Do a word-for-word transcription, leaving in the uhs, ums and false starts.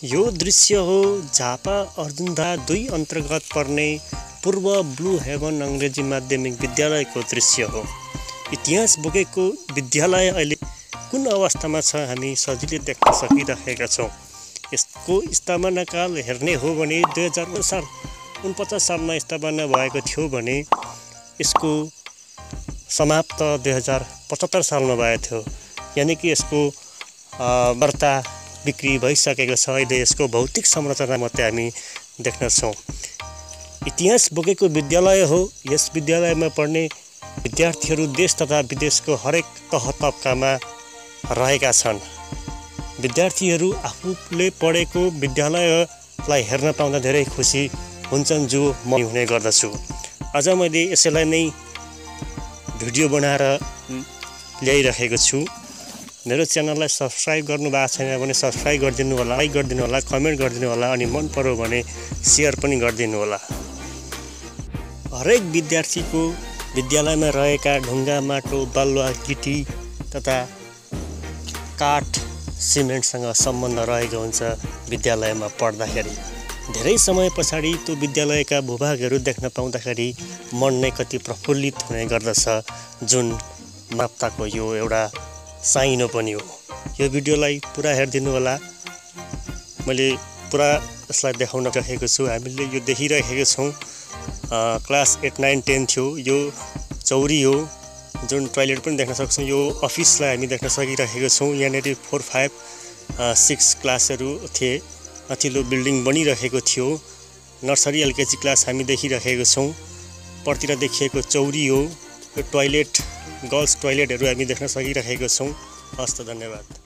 यो दृश्य हो झापा अर्जुनधा दुई अन्तर्गत पर्ने पूर्व ब्लू हेवन अंग्रेजी माध्यमिक विद्यालयको दृश्य हो। इतिहास बोकेको विद्यालय अहिले कुन अवस्थामा छ हामी सजिलै देख्न सकिरहेका छौँ। यसको स्थापनाकाल हेर्ने हो भने दुई हजार साल उनपचास सालमा स्थापना भएको थियो भने यसको समाप्त दुई हजार पचहत्तर सालमा भएको थियो। यानि कि यसको वार्ता बिक्री भइसकेको छ। अहिले यसको भौतिक संरचना मात्रै हामी देख्नछौँ। इतिहास बोकेको विद्यालय हो। यस विद्यालयमा पढ्ने विद्यार्थीहरू देश तथा विदेशको हरेक तह तबकामा रहेका छन्। विद्यार्थीहरू आफूले पढेको विद्यालयलाई हेर्न पाउँदा धेरै खुसी हुन्छन्, जो म हुने गर्दछु। आज मैले यसैलाई नै भिडियो बनाएर ल्याइरहेको छु। मेरो च्यानललाई सब्स्क्राइब गर्नु भएको छैन भने सब्स्क्राइब गरिदिनु होला, लाइक गरिदिनु होला, कमेन्ट गरिदिनु होला, अनि मन पर्यो भने सेयर पनि गरिदिनु होला। हरेक विद्यार्थीको विद्यालयमा रहेका ढुङ्गा, माटो, बालुवा, गिटी तथा काठ, सिमेन्टसँग सम्बन्ध रहेको हुन्छ। विद्यालयमा पढ्दाखेरि धेरै समय पछाडि त्यो विद्यालयका भूभागहरू देख्न पाउँदाखेरि मन नै कति प्रफुल्लित हुने गर्दछ, जुन माप्ताको यो एउटा साइनो पनि हो। यो भिडियोलाई पुरा हेरिदिनु होला। मैले पुरा यसलाई देखाउन राखेको छु। हामीले यो देखिरहेको छौँ, क्लास एट नाइन टेन थियो। यो चौरी हो, जुन टोयलेट पनि देख्न सक्छौँ। यो अफिसलाई हामी देख्न सकिरहेको छौँ। यहाँनिर फोर फाइभ सिक्स क्लासहरू थिए। माथिल्लो बिल्डिङ बनिरहेको थियो। नर्सरी एलकेजी क्लास हामी देखिरहेको छौँ। परतिर देखिएको चौरी हो। यो टोयलेट, गर्ल्स टोयलेटहरू हामी देख्न सकिरहेको छौँ। हस्त, धन्यवाद।